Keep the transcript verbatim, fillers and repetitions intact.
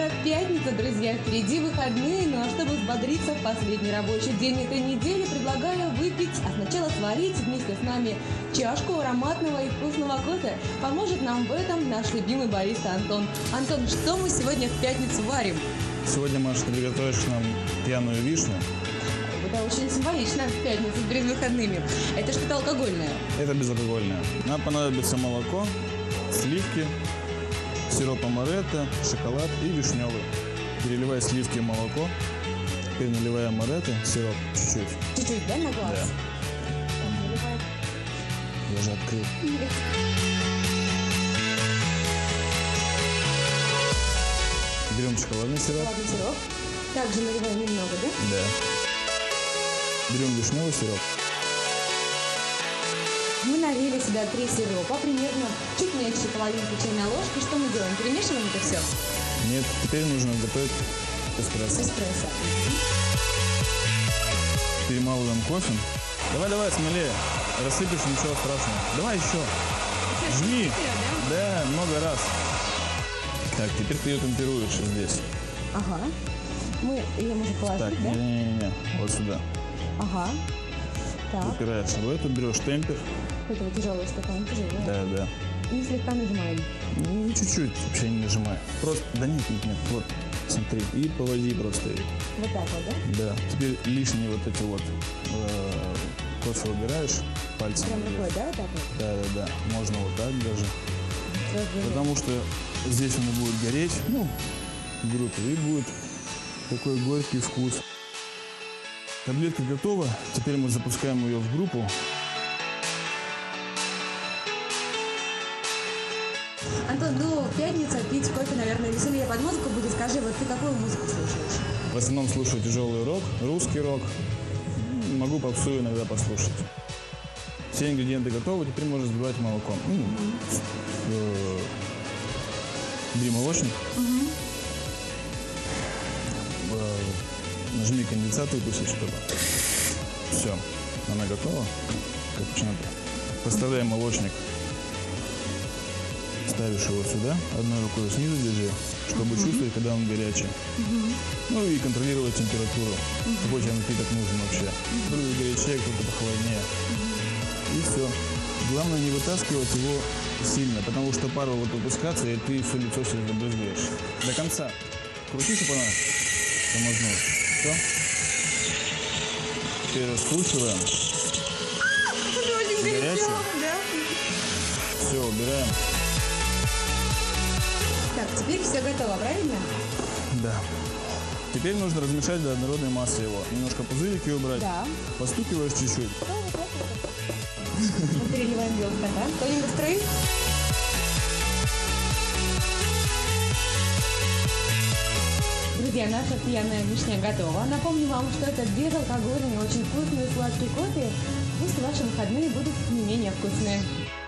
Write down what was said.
Утро, пятница, друзья, впереди выходные, ну а чтобы взбодриться в последний рабочий день этой недели, предлагаю выпить, а сначала сварить вместе с нами чашку ароматного и вкусного кофе. Поможет нам в этом наш любимый бариста Антон. Антон, что мы сегодня в пятницу варим? Сегодня, Маша, ты приготовишь нам пьяную вишню. Это очень символично в пятницу перед выходными. Это что-то алкогольное? Это безалкогольное. Нам понадобится молоко, сливки, сироп амаретто, шоколад и вишневый. Переливай сливки в молоко, теперь наливаем амаретто, сироп чуть-чуть. Чуть-чуть, да, на глаз? Да. Наливай. Я же открыл. Нет. Берем шоколадный сироп. Шоколадный сироп. Также наливаем немного, да? Да. Берем вишневый сироп. Мы налили сюда три сиропа, примерно чуть меньше половинки чайной ложки. Что мы делаем? Перемешиваем это все? Нет, теперь нужно готовить эспрессо. Эспрессо. Перемалываем кофе. Давай, давай, смелее. Рассыпешь, ничего страшного. Давай еще. Жми. Да, много раз. Так, теперь ты ее темперуешь здесь. Ага. Мы ее можем положить, Так, да? не-не-не, вот сюда. Ага. Так. Упираешь в эту, берешь темпер. Это вот тяжелый стакан, тяжелый. Да, да. И слегка нажимаем. Ну, чуть-чуть, вообще не нажимай. Просто, да нет, нет, нет, вот, смотри. И поводи просто. Вот так вот, да? Да. Теперь лишние вот эти вот э, кофе убираешь пальцем. Прям рукой, да, вот так вот? Да, да, да. Можно вот так даже. Сразу же. Потому что здесь он будет гореть, ну, группа, и будет такой горький вкус. Таблетка готова. Теперь мы запускаем ее в группу. Антон, ну, пятница, пить кофе, наверное, веселее под музыку будет. Скажи, вот ты какую музыку слушаешь? В основном слушаю тяжелый рок, русский рок. Могу попсу иногда послушать. Все ингредиенты готовы, теперь можно взбивать молоком. Mm-hmm. Бери молочник. Mm-hmm. Нажми конденсат, выпусти, чтобы. Все, она готова. Капучино. Поставляем молочник. Ставишь его сюда, одной рукой снизу держи, чтобы uh-huh. чувствовать, когда он горячий. Uh-huh. Ну и контролировать температуру. Uh-huh. Какой тебе напиток нужен вообще. Кто-то uh-huh. горячее, кто-то похолоднее. Uh-huh. И все. Главное не вытаскивать его сильно, потому что пар будет выпускаться, и ты все лицо себе забрызгаешь. До конца. Крути, чтобы она тормознулась. Все. Теперь раскручиваем. Горячее. Да. Все, убираем. Так, теперь все готово, правильно? Да. Теперь нужно размешать до однородной массы его. Немножко пузырики убрать. Да. Постукиваешь чуть-чуть. Мы переливаем белый стакан. Кто-нибудь строит? Друзья, наша пьяная вишня готова. Напомню вам, что это безалкогольный, очень вкусный и сладкий кофе. Пусть ваши выходные будут не менее вкусные.